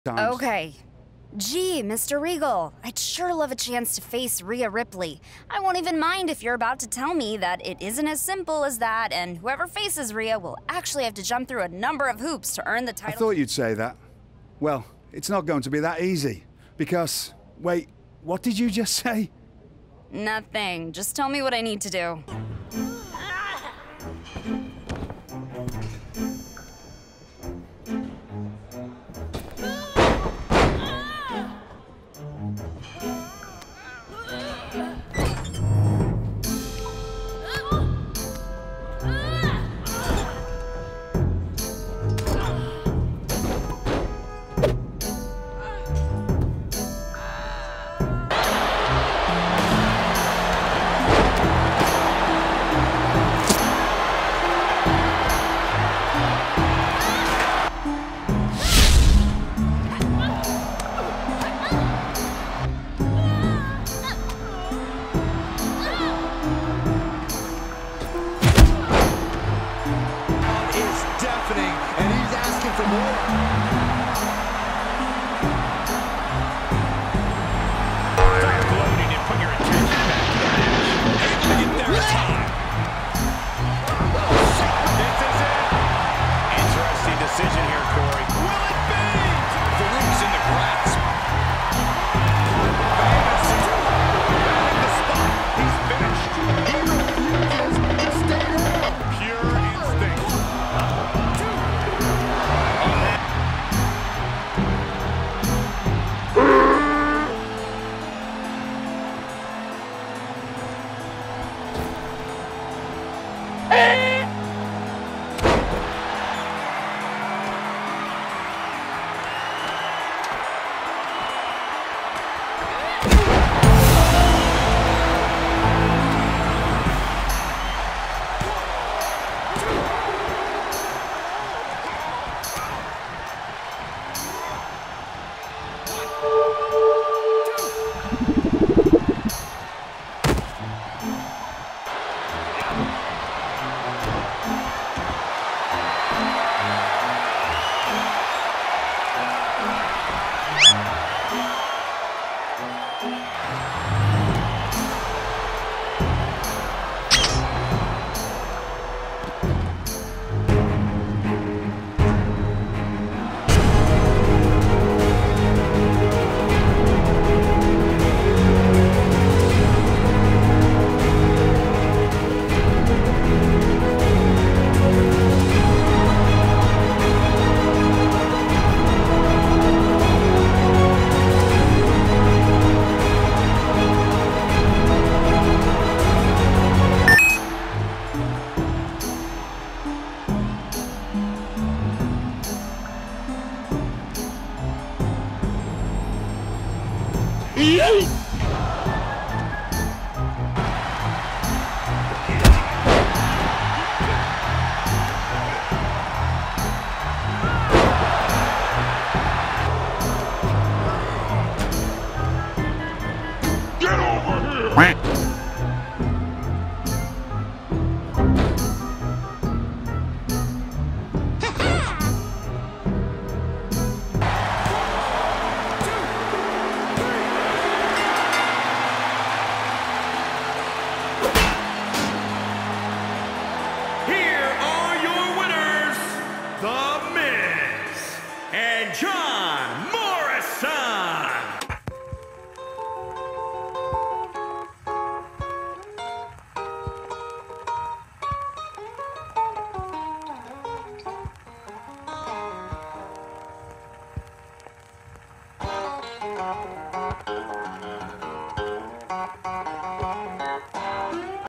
times. Okay. Gee, Mr. Regal, I'd sure love a chance to face Rhea Ripley. I won't even mind if you're about to tell me that it isn't as simple as that, and whoever faces Rhea will actually have to jump through a number of hoops to earn the title. I thought you'd say that. Well, it's not going to be that easy. Because, wait, what did you just say? Nothing. Just tell me what I need to do.